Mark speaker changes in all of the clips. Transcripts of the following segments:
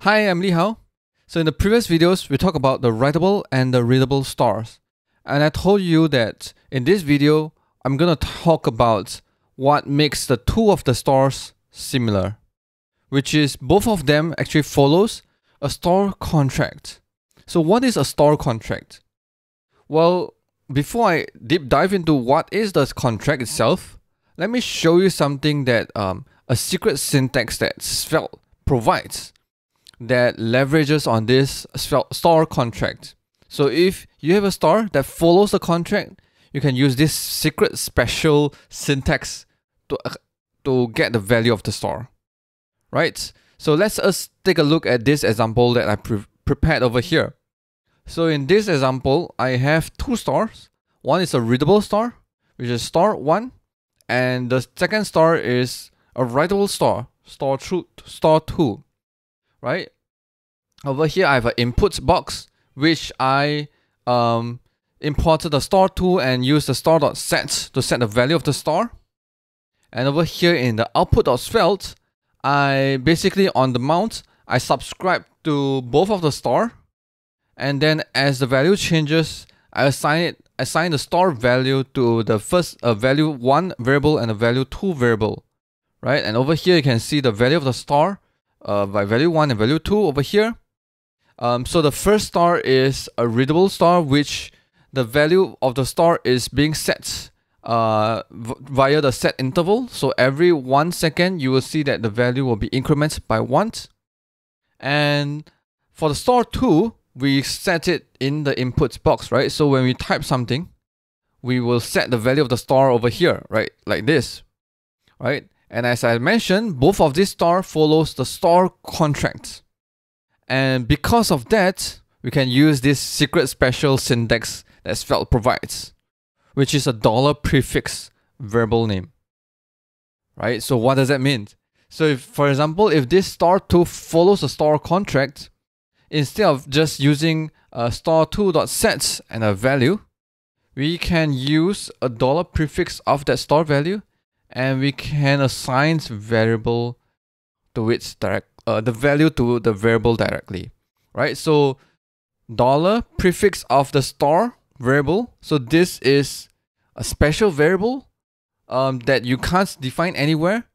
Speaker 1: Hi, I'm Li Hao. So in the previous videos, we talked about the writable and the readable stars. And I told you that in this video, I'm going to talk about what makes the two of the stars similar, which is both of them actually follows a star contract. So what is a star contract? Well, before I deep dive into what is the contract itself, let me show you something that a secret syntax that Svelte provides that leverages on this star contract. So if you have a star that follows the contract, you can use this secret special syntax to get the value of the star, right? So let's us take a look at this example that I prepared over here. So in this example, I have two stars. One is a readable star, which is star 1, and the second star is a writable star, star 2. Right? Over here, I have an inputs box, which I imported the star 2 and used the star.set to set the value of the star. And over here in the output.svelte, I basically on the mount, I subscribe to both of the star. And then as the value changes, I assign the star value to the first value 1 variable and the value 2 variable. Right? And over here, you can see the value of the star by value 1 and value 2 over here. So the first star is a readable star, which the value of the star is being set via the set interval. So every 1 second, you will see that the value will be incremented by 1. And for the star 2, we set it in the inputs box, right? So when we type something, we will set the value of the star over here, right? Like this, right? And as I mentioned, both of these stars follows the star contract. And because of that, we can use this secret special syntax that Svelte provides, which is a $prefix variable name. Right? So what does that mean? So if, for example, if this star 2 follows a star contract, instead of just using a star2.set and a value, we can use a $prefix of that star value, and we can assign variable to its the value to the variable directly, right? So $prefix of the star variable. So this is a special variable that you can't define anywhere.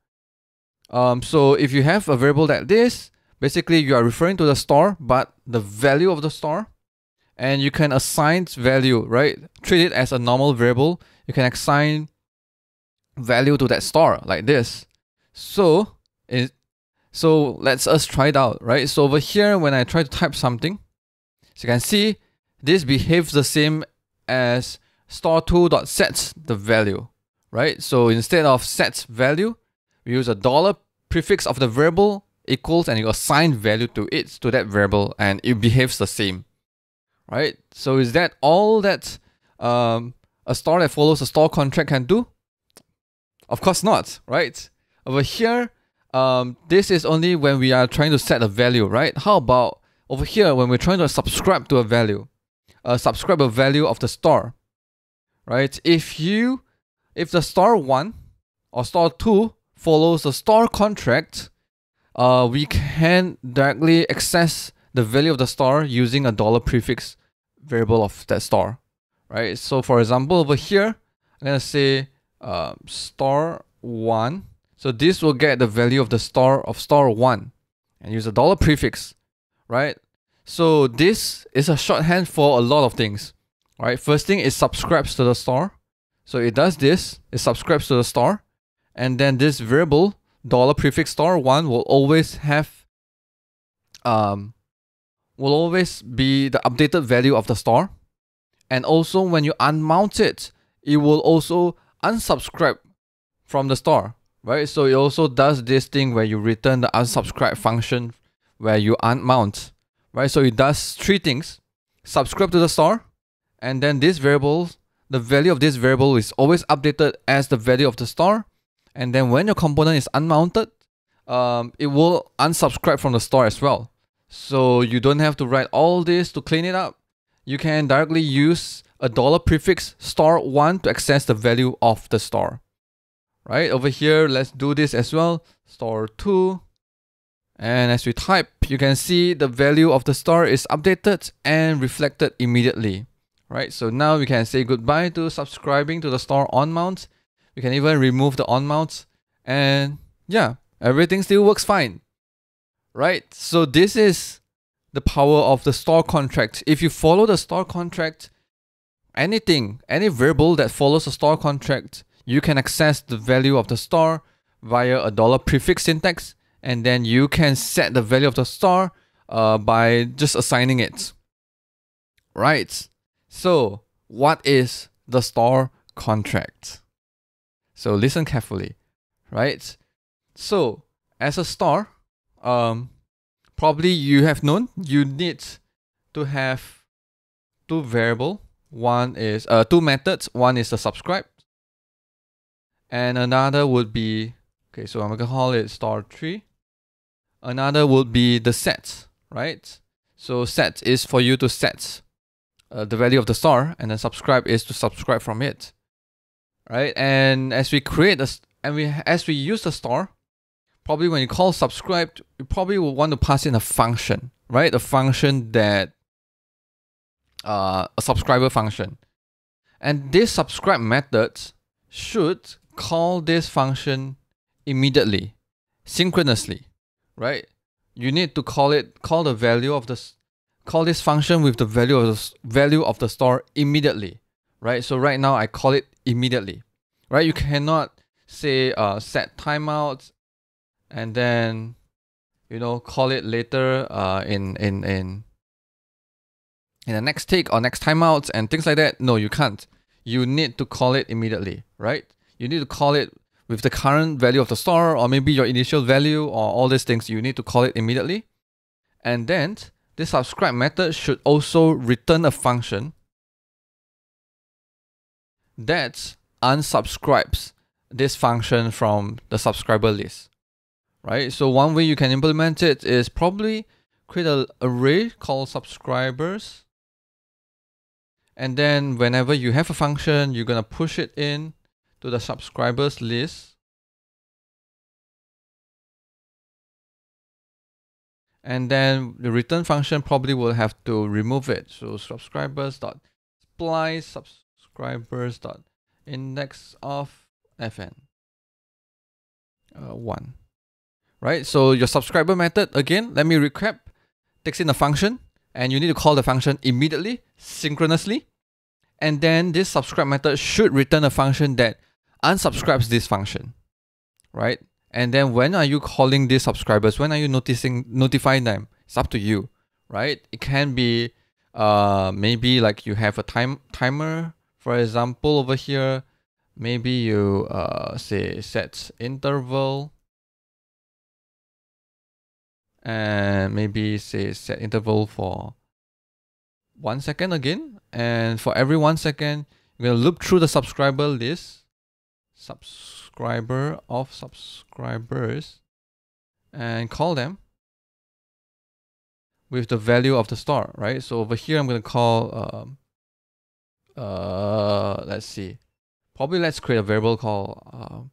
Speaker 1: So if you have a variable like this, basically you are referring to the star, but the value of the star, and you can assign value, right? Treat it as a normal variable. You can assign value to that star like this. So let's us try it out, right? So over here, when I try to type something, so you can see this behaves the same as star2.set the value, right? So instead of set value, we use a $prefix of the variable equals, and you assign value to it, to that variable, and it behaves the same, right? So is that all that a star that follows a star contract can do? Of course not, right? Over here, this is only when we are trying to set a value, right? How about over here when we're trying to subscribe to a value, subscribe a value of the star, right? If the star 1 or star 2 follows the star contract, we can directly access the value of the star using a $prefix variable of that star, right? So for example, over here, I'm gonna say star 1. So this will get the value of the star 1 and use a $prefix, right? So this is a shorthand for a lot of things, right? First thing is subscribes to the star. So it does this, it subscribes to the star, and then this variable $prefix star 1 will always have will always be the updated value of the star. And also when you unmount it, it will also unsubscribe from the star, right? So it also does this thing where you return the unsubscribe function where you unmount, right? So it does three things: subscribe to the star, and then this variable, the value of this variable is always updated as the value of the star. And then when your component is unmounted, it will unsubscribe from the star as well. So you don't have to write all this to clean it up. You can directly use a $prefix star 1 to access the value of the star. Right over here, let's do this as well. Star 2, And as we type, you can see the value of the star is updated and reflected immediately, right? So now we can say goodbye to subscribing to the star on mount. We can even remove the on mount, and yeah, everything still works fine, right? So this is the power of the star contract. If you follow the star contract, any variable that follows the star contract, you can access the value of the star via a dollar prefix syntax, and then you can set the value of the star by just assigning it. Right. So what is the star contract? So listen carefully, right? So as a star, probably you have known you need to have two variables. One is two methods. One is the subscribe, and another would be, okay, so I'm gonna call it star3. Another would be the set, right? So set is for you to set the value of the star, and then subscribe is to subscribe from it, right? And as we create as we use the star, probably when you call subscribe, you probably will want to pass in a function, right? A function that a subscriber function, and this subscribe method should call this function immediately, synchronously, right? You need to call this function with the value of the star immediately, right? So right now I call it immediately, right? You cannot say set timeout and then call it later in the next tick or next timeout and things like that. No, you can't. You need to call it immediately, right? You need to call it with the current value of the star, or maybe your initial value, or all these things. You need to call it immediately. And then this subscribe method should also return a function that unsubscribes this function from the subscriber list, right? So one way you can implement it is probably create an array called subscribers. And then whenever you have a function, you're going to push it in to the subscribers list. And then the return function probably will have to remove it. So subscribers.splice subscribers.index of fn 1. Right? So your subscriber method, again, let me recap, takes in a function, and you need to call the function immediately, synchronously. And then this subscribe method should return a function that unsubscribes this function, right? And then when are you calling these subscribers? When are you notifying them? It's up to you, right? It can be maybe like you have a timer, for example, over here. Maybe you say set interval, and maybe say set interval for 1 second again. And for every 1 second, you're gonna loop through the subscriber list, subscriber of subscribers, and call them with the value of the star, right? So over here, I'm gonna call let's see, probably let's create a variable called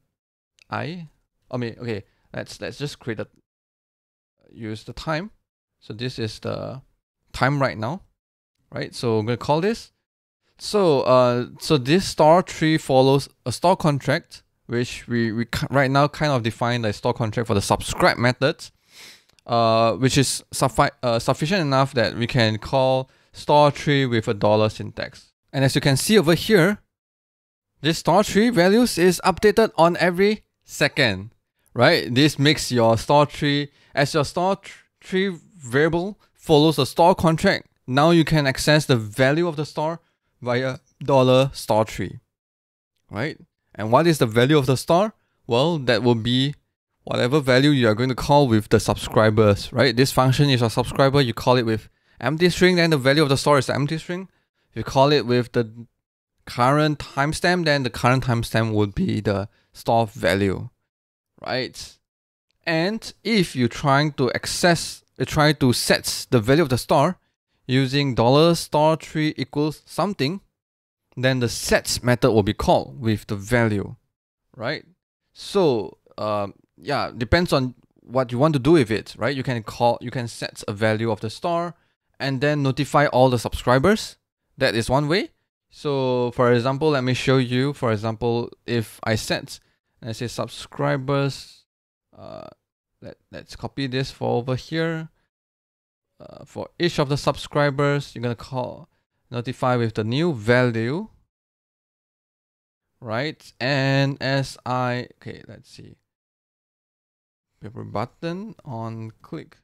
Speaker 1: let's just create use the time. So this is the time right now, right? So I'm gonna call this. So so this star3 follows a star contract, which we right now kind of define the star contract for the subscribe methods, which is sufficient enough that we can call star3 with a dollar syntax. And as you can see over here, this star3 values is updated on every second, right? This makes your star3, as your star3 variable follows a star contract, now you can access the value of the star via $star3, right? And what is the value of the star? Well, that will be whatever value you are going to call with the subscribers, right? This function is a subscriber, you call it with empty string, then the value of the star is the empty string. If you call it with the current timestamp, then the current timestamp would be the star value, right? And if you're trying to set the value of the star using $star3 equals something, then the sets method will be called with the value, right? So yeah, depends on what you want to do with it, right? You can set a value of the star and then notify all the subscribers. That is one way. So for example, let me show you. For example, if I set, let's say subscribers, let's copy this for over here. For each of the subscribers, you're gonna notify with the new value, right? And okay, let's see. Paper button on click.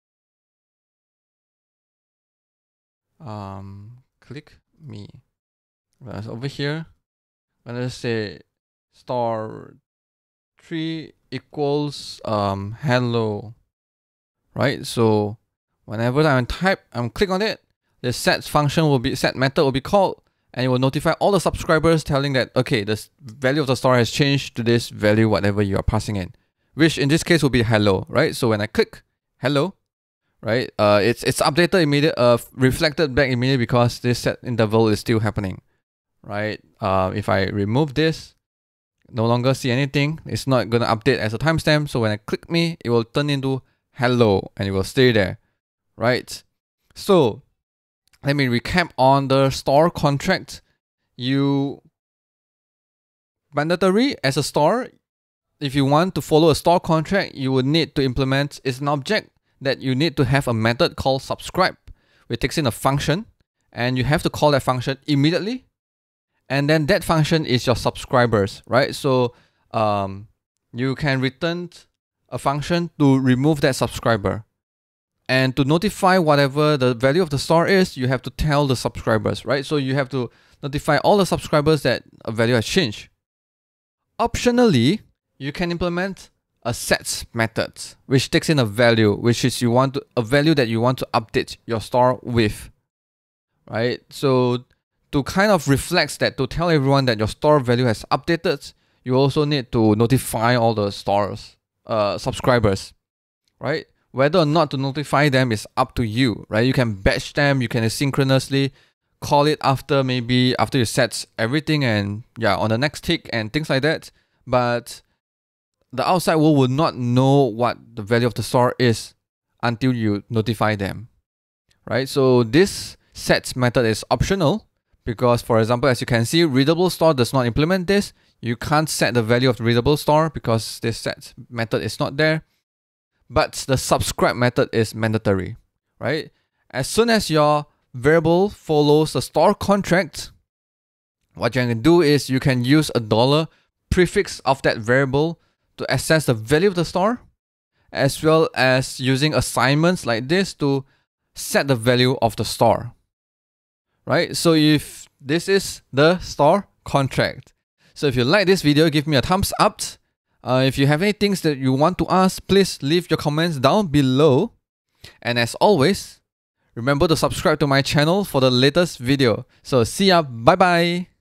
Speaker 1: Click me. Whereas over here, I'm gonna say star 3 equals hello, right? So whenever I'm click on it, the set method will be called, and it will notify all the subscribers telling that, okay, the value of the star has changed to this value, whatever you are passing in, which in this case will be hello, right? So when I click hello, right, it's updated reflected back immediately because this set interval is still happening, right? If I remove this, no longer see anything, it's not gonna update as a timestamp. So when I click me, it will turn into hello and it will stay there, right? So let me recap on the store contract. Mandatory as a store, if you want to follow a store contract, you would need to implement, it's an object that you need to have a method called subscribe, which takes in a function, and you have to call that function immediately. And then that function is your subscribers, right? So you can return a function to remove that subscriber. And to notify whatever the value of the star is, you have to tell the subscribers, right? So you have to notify all the subscribers that a value has changed. Optionally, you can implement a sets method, which takes in a value, which is a value that you want to update your star with, right? So to kind of reflect that, to tell everyone that your store value has updated, you also need to notify all the stars, subscribers, right? Whether or not to notify them is up to you, right? You can batch them, you can asynchronously call it after you set everything and on the next tick and things like that. But the outside world will not know what the value of the star is until you notify them, right? So this sets method is optional because, for example, as you can see, readable star does not implement this. You can't set the value of the readable star because this set method is not there. But the subscribe method is mandatory, right? As soon as your variable follows the store contract, what you can do is you can use a dollar prefix of that variable to access the value of the star, as well as using assignments like this to set the value of the star, right? So if this is the star contract. So if you like this video, give me a thumbs up. If you have any things that you want to ask, please leave your comments down below. And as always, remember to subscribe to my channel for the latest video. So see ya, bye bye.